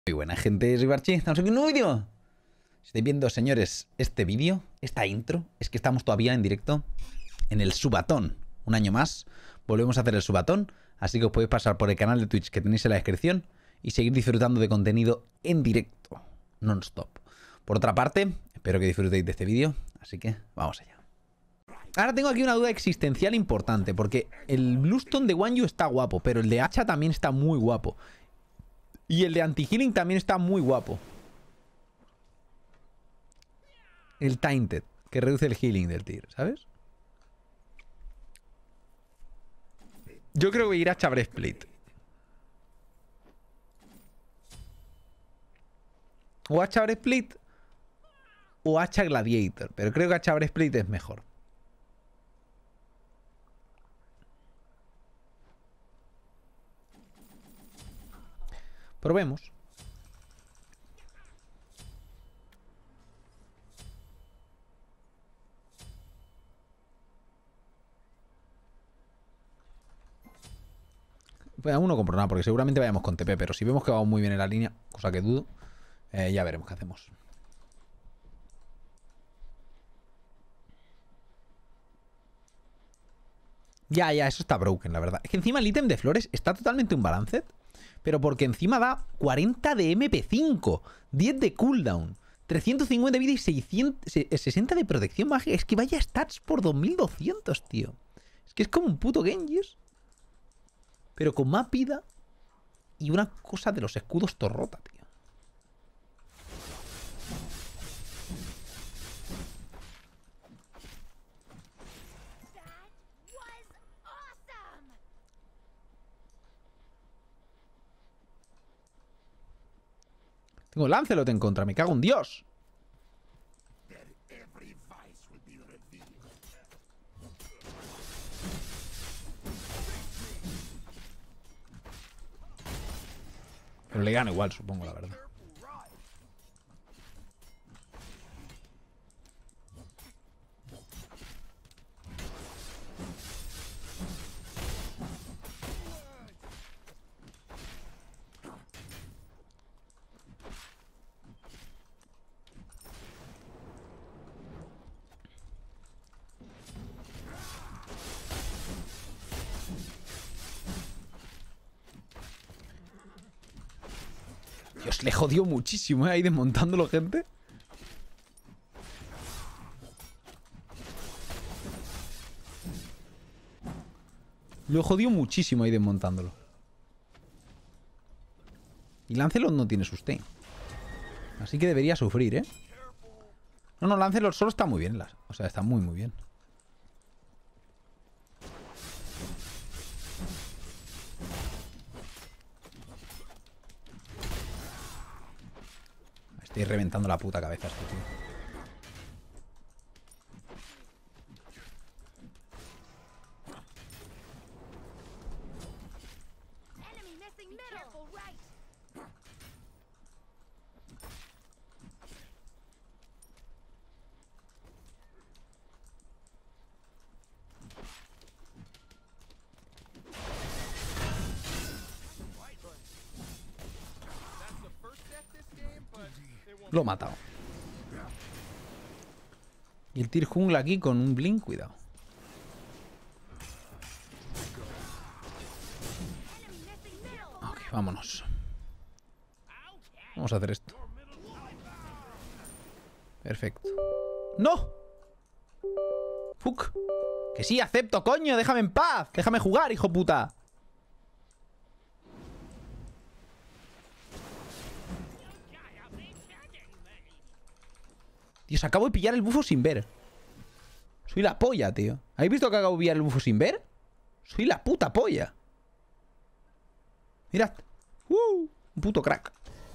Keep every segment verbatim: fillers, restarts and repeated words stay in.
Muy buena gente, soy Barchi, estamos aquí en un nuevo vídeo. Si estáis viendo, señores, este vídeo, esta intro, es que estamos todavía en directo en el Subatón. Un año más, volvemos a hacer el Subatón, así que os podéis pasar por el canal de Twitch que tenéis en la descripción y seguir disfrutando de contenido en directo, non-stop. Por otra parte, espero que disfrutéis de este vídeo, así que vamos allá. Ahora tengo aquí una duda existencial importante, porque el Bluestone de Guan Yu está guapo, pero el de Hacha también está muy guapo. Y el de anti-healing también está muy guapo. El Tainted, que reduce el healing del tir, ¿sabes? Yo creo que voy a ir a Hacha Breastplate. O Hacha Breastplate o Hacha Gladiator. Pero creo que Hacha Breastplate es mejor. Probemos. Pues aún no compro nada, porque seguramente vayamos con T P, pero si vemos que vamos muy bien en la línea, cosa que dudo, eh, ya veremos qué hacemos. Ya, ya, eso está broken, la verdad. Es que encima el ítem de flores está totalmente unbalanced, pero porque encima da cuarenta de M P cinco, diez de cooldown, trescientos cincuenta de vida y seiscientos, sesenta de protección mágica. Es que vaya stats por dos mil doscientos, tío. Es que es como un puto Genjis, pero con más vida y una cosa de los escudos torrota, tío. Tengo Lancelot en contra, me cago en Dios. Pero le gano igual, supongo, la verdad. Dios, le jodió muchísimo, ¿eh? Ahí desmontándolo, gente. Lo jodió muchísimo ahí desmontándolo. Y Lancelot no tiene sustain. Así que debería sufrir, ¿eh? No, no, Lancelot solo está muy bien. O sea, está muy, muy bien. Estoy reventando la puta cabeza a este tío. Lo he matado. Y el Tyr jungla aquí con un blink, cuidado. Ok, vámonos. Vamos a hacer esto. Perfecto. ¡No! ¡Fuck! Que sí, acepto, coño. Déjame en paz. Déjame jugar, hijo puta. Dios, acabo de pillar el bufo sin ver. Soy la polla, tío. ¿Habéis visto que acabo de pillar el bufo sin ver? Soy la puta polla. Mirad. Uh, un puto crack.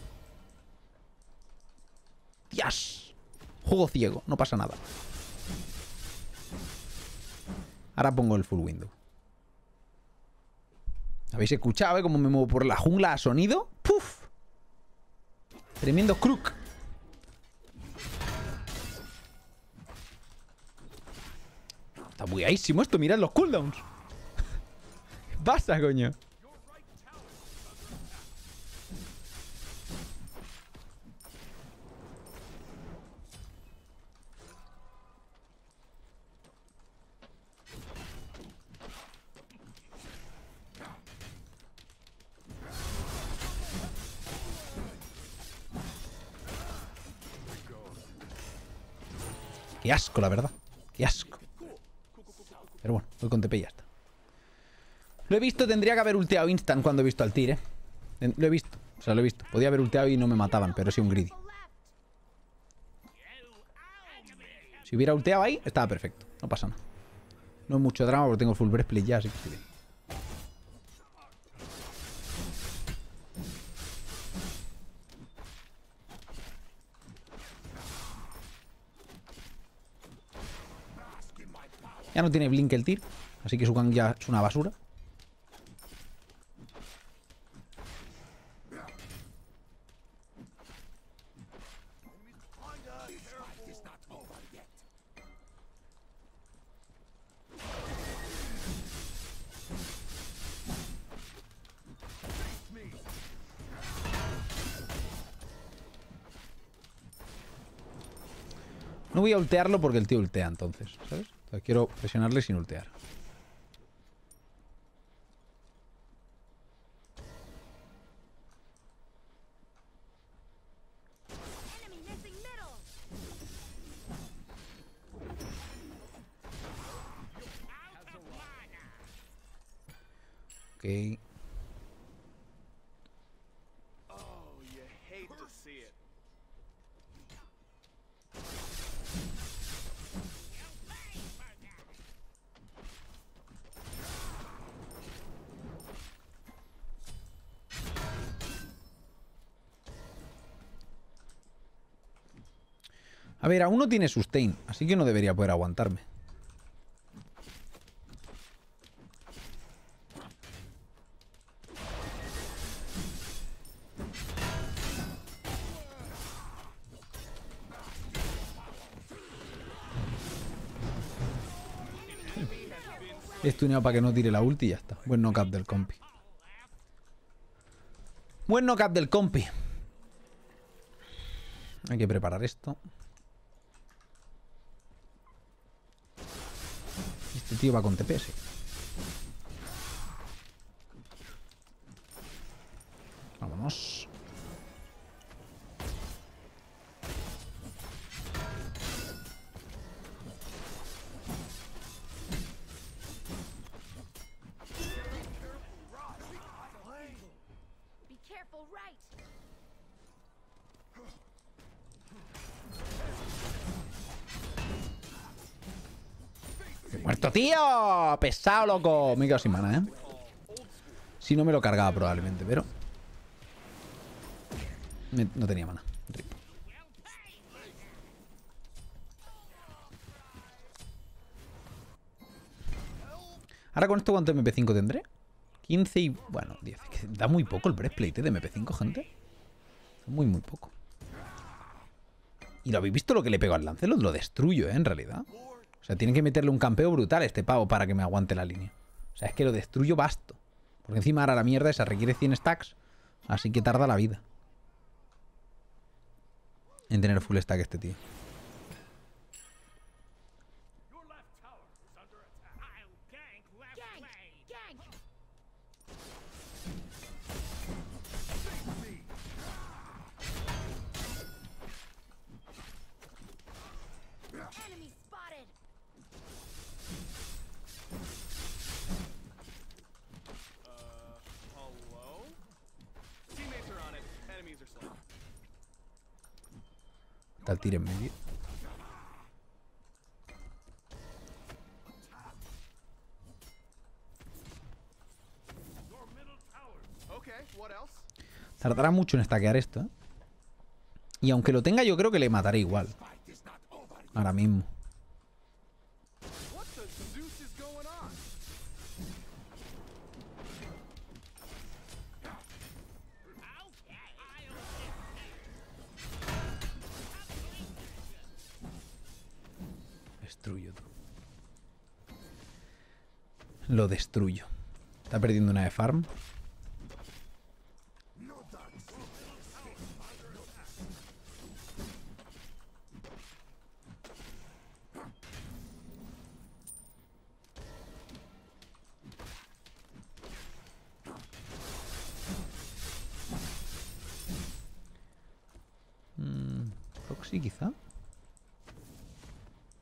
Dios. Juego ciego, no pasa nada. Ahora pongo el full window. ¿Habéis escuchado, eh? Cómo me muevo por la jungla a sonido. ¡Puf! Tremendo crook. Está bugueadísimo esto, mirad los cooldowns. ¿Qué pasa, coño? Qué asco, la verdad. Qué asco. Pero bueno, voy con T P y ya está. Lo he visto, tendría que haber ulteado instant cuando he visto al Tyr, ¿eh? Lo he visto, o sea, lo he visto. Podía haber ulteado y no me mataban, pero sí un greedy. Si hubiera ulteado ahí, estaba perfecto. No pasa nada. No es mucho drama porque tengo full breastplate ya, así que estoy bien. Ya no tiene blink el Tyr, así que su gang ya es una basura. No voy a ultearlo porque el tío ultea entonces, ¿sabes? Entonces quiero presionarle sin ultear. Ok. A ver, aún no tiene sustain, así que no debería poder aguantarme. He stuneado para que no tire la ulti y ya está. Buen knock-up del compi. Buen knock-up del compi. Hay que preparar esto. Este tío va con T P, sí. Vámonos. ¡Muerto, tío! ¡Pesado, loco! Me he quedado sin mana, ¿eh? Si no me lo cargaba probablemente, pero... no tenía mana. Rip. Ahora con esto, ¿cuánto M P cinco tendré? quince y... bueno, diez. Que da muy poco el breastplate, ¿eh? De M P cinco, gente. Muy, muy poco. ¿Y lo habéis visto lo que le pego al Lancelot? Lo destruyo, ¿eh? En realidad. O sea, tienen que meterle un campeo brutal a este pavo para que me aguante la línea. O sea, es que lo destruyo basto. Porque encima ahora la mierda esa requiere cien stacks. Así que tarda la vida en tener full stack este tío. Está el tiro en medio. Tardará mucho en stackear esto, ¿eh? Y aunque lo tenga, yo creo que le mataré igual. Ahora mismo. Destruyo, tú. Lo destruyo. Está perdiendo una de farm. Mm, Proxy quizá.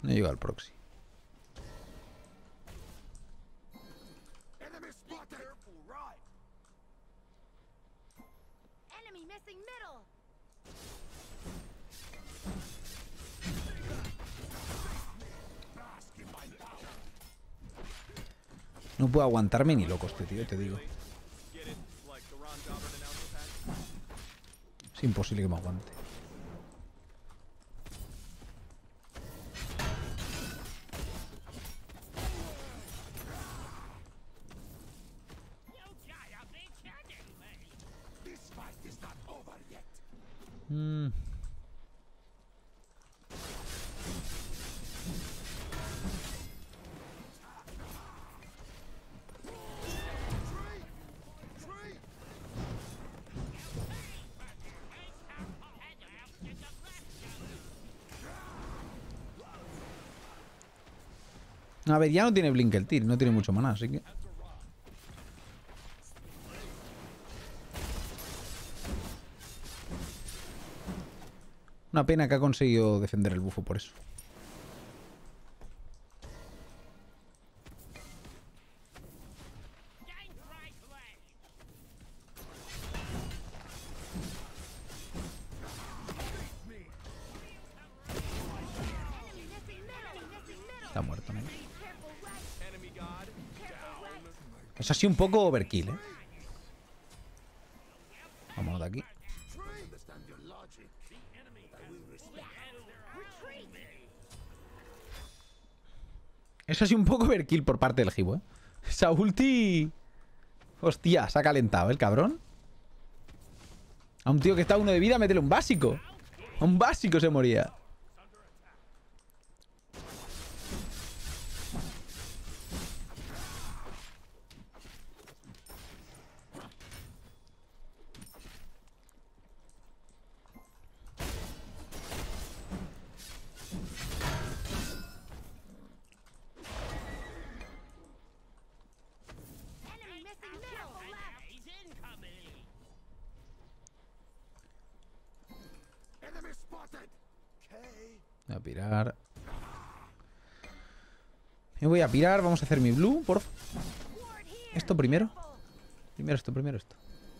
No llega al proxy. No puedo aguantarme ni loco este tío, te digo. Es imposible que me aguante. Mm. A ver, ya no tiene Blink el Tyr, no tiene mucho maná, así que... Una pena que ha conseguido defender el bufo por eso. Está muerto, ¿no? Eso ha sido un poco overkill, ¿eh? Vámonos de aquí. Eso ha sido un poco overkill por parte del Gibo, ¿eh? Esa ulti... Hostia, se ha calentado el cabrón. A un tío que está a uno de vida, métele un básico. A un básico se moría. Voy a pirar. Me voy a pirar. Vamos a hacer mi blue, por favor. Esto primero. Primero esto, primero esto.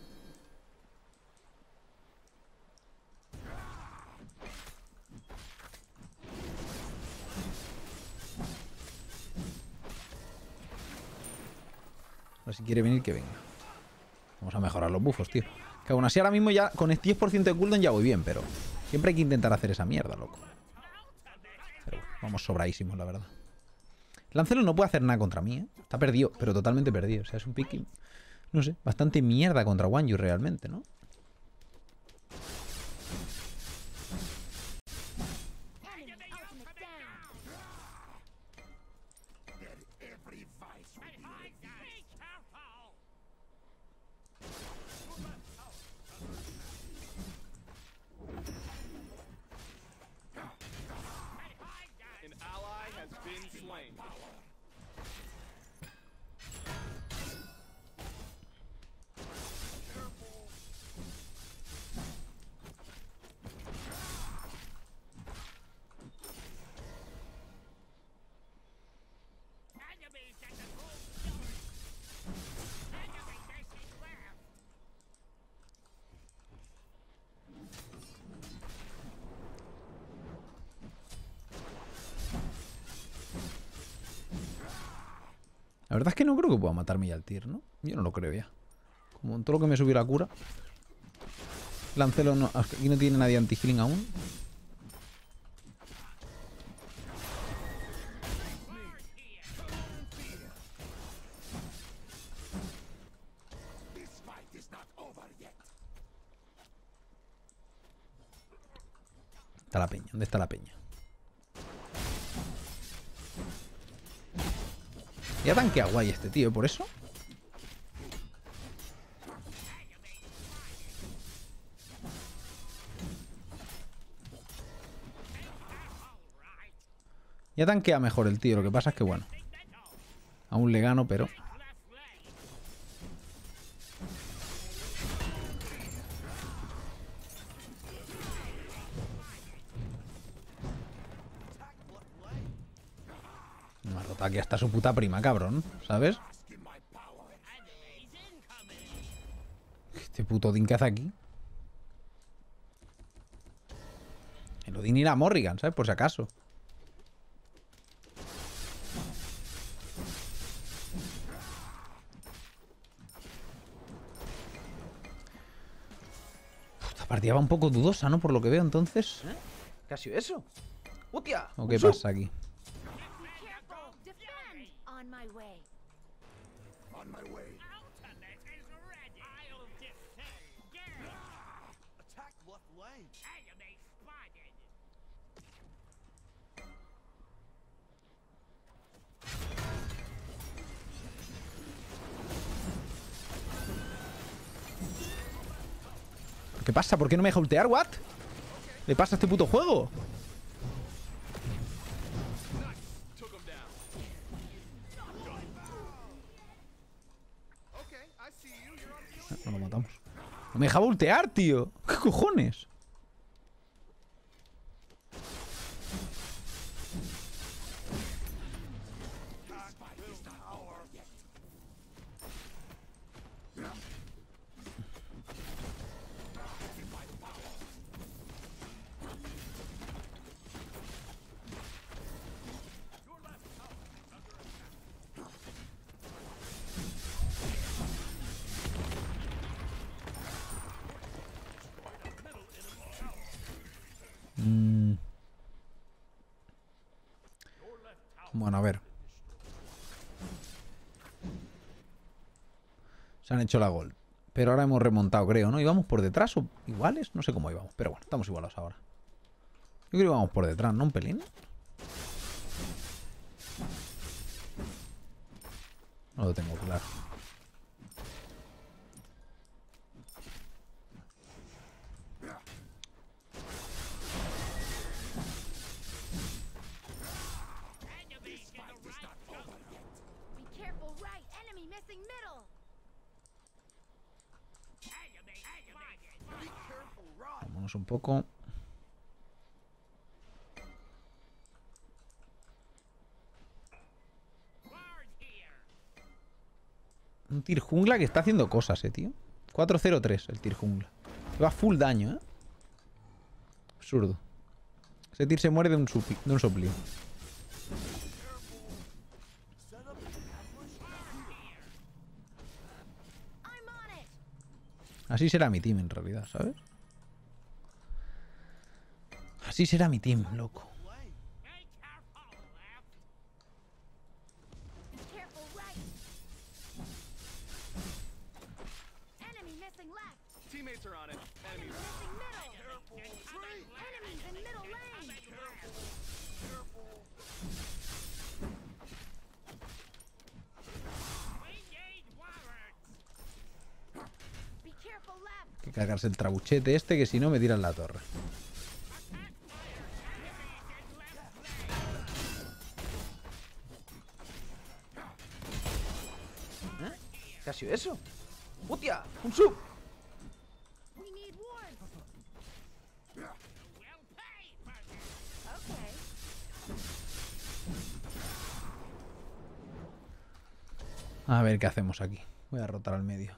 A ver si quiere venir, que venga. Vamos a mejorar los buffos, tío. Que aún así ahora mismo ya con el diez por ciento de cooldown ya voy bien, pero siempre hay que intentar hacer esa mierda, loco. Pero bueno, vamos sobradísimos, la verdad. Lancelot no puede hacer nada contra mí, ¿eh? Está perdido, pero totalmente perdido. O sea, es un pick, no sé, bastante mierda contra Wanyu realmente, ¿no? La verdad es que no creo que pueda matarme ya el Tyr, ¿no? Yo no lo creo ya. Como en todo lo que me subió la cura. Lancelot no, aquí no tiene nadie anti-healing aún. Está la peña. ¿Dónde está la peña? Ya tanquea guay este tío, por eso. Ya tanquea mejor el tío, lo que pasa es que bueno. Aún le gano, pero... está aquí hasta su puta prima, cabrón, ¿sabes? Este puto Odín que hace aquí. El Odín irá a Morrigan, ¿sabes? Por si acaso. Esta partida va un poco dudosa, ¿no? Por lo que veo, entonces. ¿Eh? ¿Qué ha sido eso? ¡Hostia! ¿O qué pasa aquí? ¿Qué pasa? ¿Por qué no me deja ultear? ¿What? ¿Le pasa a este puto juego? No lo matamos. No me dejaba ultear, tío. ¿Qué cojones? Mm. Bueno, a ver. Se han hecho la gol. Pero ahora hemos remontado, creo, ¿no? ¿Íbamos por detrás o iguales? No sé cómo íbamos. Pero bueno, estamos igualados ahora. Yo creo que íbamos por detrás, ¿no? Un pelín. No lo tengo claro. Vámonos un poco. Un Tyr jungla que está haciendo cosas, eh, tío. cuatro cero tres el Tyr jungla. Va full daño, eh. Absurdo. Ese Tyr se muere de un, supi, de un soplido. Así será mi team en realidad, ¿sabes? Así será mi team, loco. Hay que cargarse el trabuchete este, que si no me tiran la torre. ¿Eh? ¿Qué ha sido eso? ¡Hostia! ¡Un sub! A ver qué hacemos aquí. Voy a rotar al medio.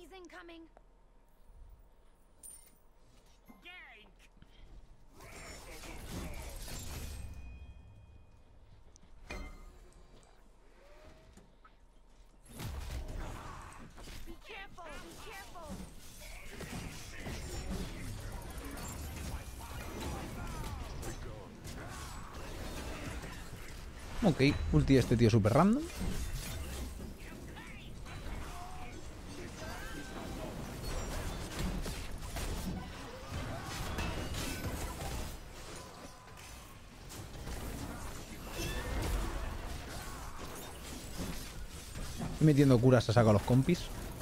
Ok, ulti de este tío super random. Estoy metiendo curas a saco a los compis.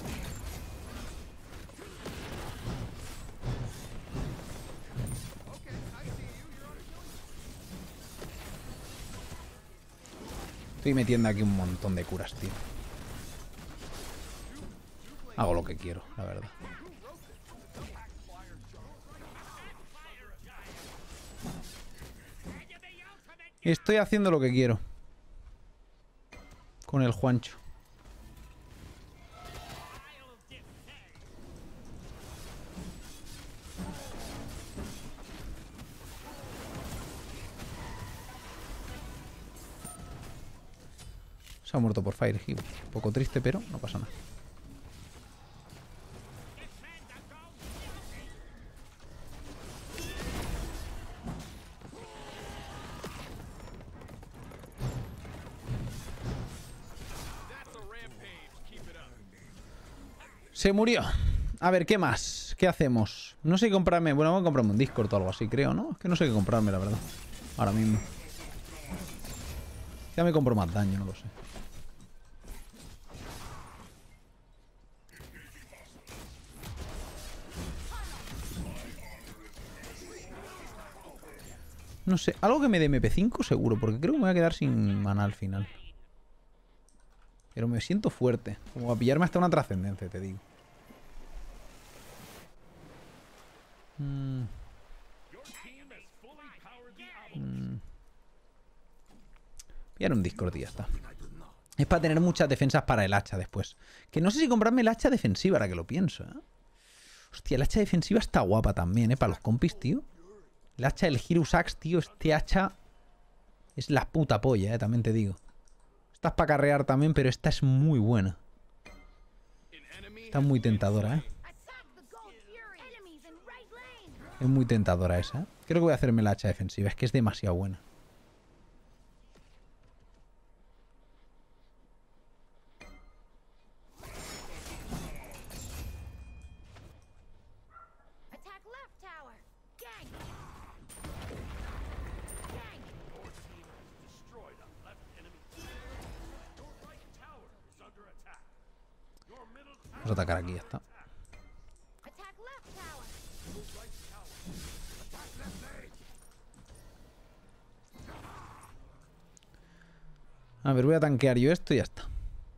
Estoy metiendo aquí un montón de curas, tío. Hago lo que quiero, la verdad. Estoy haciendo lo que quiero. con el Juancho. Se ha muerto por Fire Hero. Un poco triste, pero no pasa nada. Se murió. A ver, ¿qué más? ¿Qué hacemos? No sé qué comprarme. Bueno, voy a comprarme un Discord o algo así, creo, ¿no? Es que no sé qué comprarme, la verdad. Ahora mismo. Ya me compro más daño, no lo sé. No sé, algo que me dé M P cinco seguro, porque creo que me voy a quedar sin mana al final. Pero me siento fuerte. Como a pillarme hasta una trascendencia, te digo. Mm. Mm. Pillar un Discord y ya está. Es para tener muchas defensas para el hacha después. Que no sé si comprarme el hacha defensiva, ahora que lo pienso, ¿eh? Hostia, el hacha defensiva está guapa también, ¿eh? Para los compis, tío. El hacha del Hero's Axe, tío. Este hacha es la puta polla, ¿eh? También te digo. Esta es para carrear también, pero esta es muy buena. Está muy tentadora, ¿eh? Es muy tentadora esa, ¿eh? Creo que voy a hacerme la hacha defensiva. Es que es demasiado buena. Vamos a atacar aquí, ya está. A ver, voy a tanquear yo esto y ya está.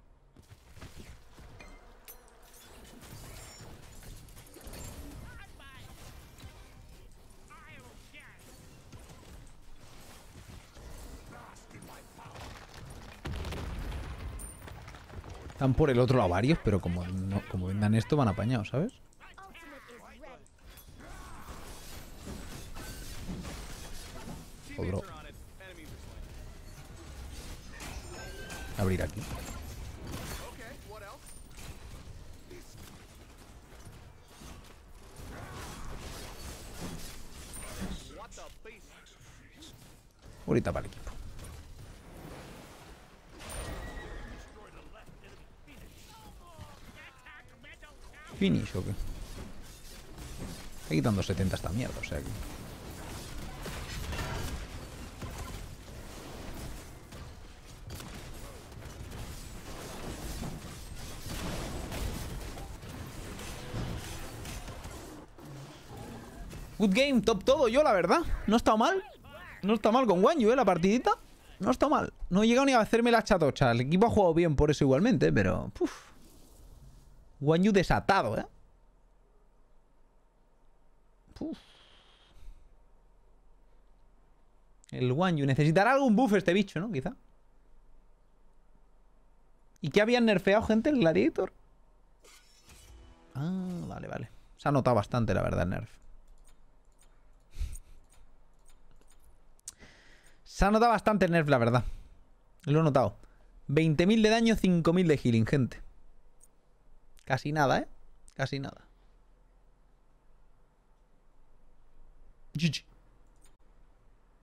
Están por el otro lado varios, pero como, no, como vendan esto van apañados, ¿sabes? Otro. Abrir aquí. Ahorita para el equipo. Finish o qué. Está quitando setenta esta mierda, o sea que... Good game, top todo yo, la verdad. No está mal. No está mal con Guanyu, ¿eh? La partidita. No está mal. No he llegado ni a hacerme la chatocha. El equipo ha jugado bien por eso igualmente, pero... Uf. Guanyu desatado, ¿eh? Uf. El Guanyu. Necesitará algún buff este bicho, ¿no? Quizá. ¿Y qué habían nerfeado, gente? ¿El Gladiator? Ah, vale, vale. Se ha notado bastante, la verdad, el nerf. Se ha notado bastante el nerf, la verdad. Lo he notado. veinte mil de daño, cinco mil de healing, gente. Casi nada, ¿eh? Casi nada. G G.